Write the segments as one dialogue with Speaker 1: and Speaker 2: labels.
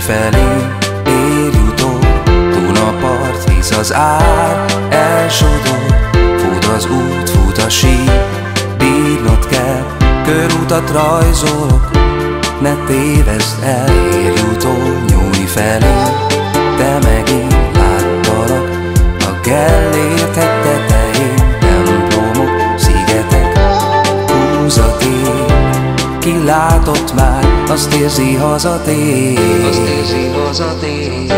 Speaker 1: felé ér jutó, Dunapart visz az ár, elsodor. Fut az út, fut a sír, bírnod kell, körutat rajzolok, ne tévezd el. Ér jutó, nyújj felé, te megint láttalak a Gellért hegy tetején. Templomok, szigetek, húz a tér, ki látott már, azt érzi hazatér. Azt érzi hazatér.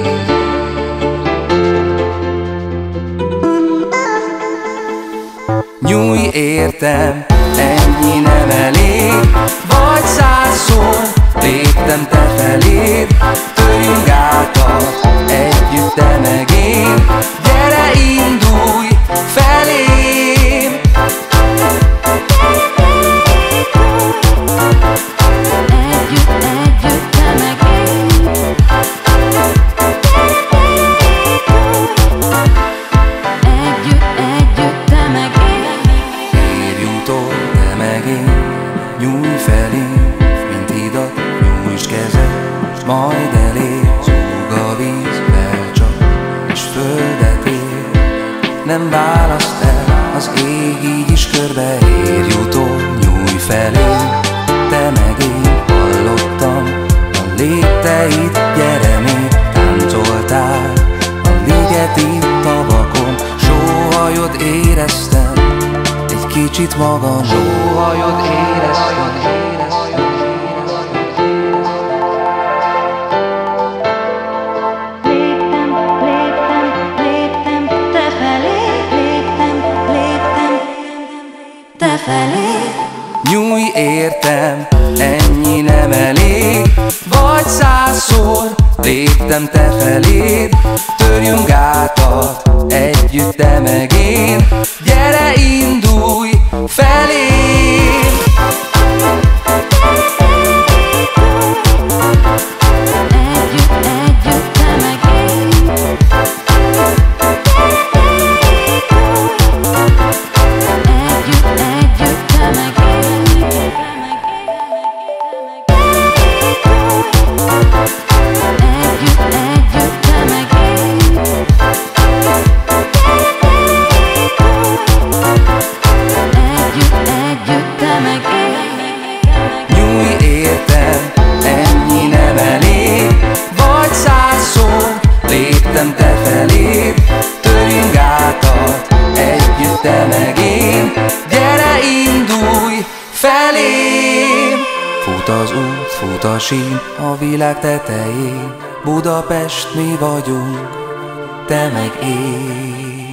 Speaker 1: Nyújj értem, ennyi nem elég, vagy százszor léptem te feléd. Törjünk gátat, együtt te meg én, gyere indulj felém.
Speaker 2: Együtt te meg én. Együtt te meg én.
Speaker 1: Ér jutó, te meg én, nyújj felém, mint hidat, nyújtsd kezed, majd elér. Zúg a víz, felcsap, és földet ér. Nem választ el az ég, így is körbe ér. Jutó, nyújj felém, te meg én. Hallottam a lépteit, gyere még, táncoltál a ligeti tavakon. Sóhajod éreztem, egy kicsit magam. Sóhajod éreztem.
Speaker 2: Léptem te felé, léptem te felé.
Speaker 1: Nyújj értem, ennyi nem elég, vagy százszor léptem te feléd. Törjünk gátat, együtt te meg én, gyere indulj felém.
Speaker 2: Együtt te meg én. Együtt te meg én. Együtt te meg én. Együtt te meg én.
Speaker 1: Nyújj értem, ennyi nem elég, vagy százszor léptem te feléd. Törjünk gátat, együtt te meg én, gyere indulj felém. Fut az út, fut a sín a világ tetején, Budapest mi vagyunk, te meg én.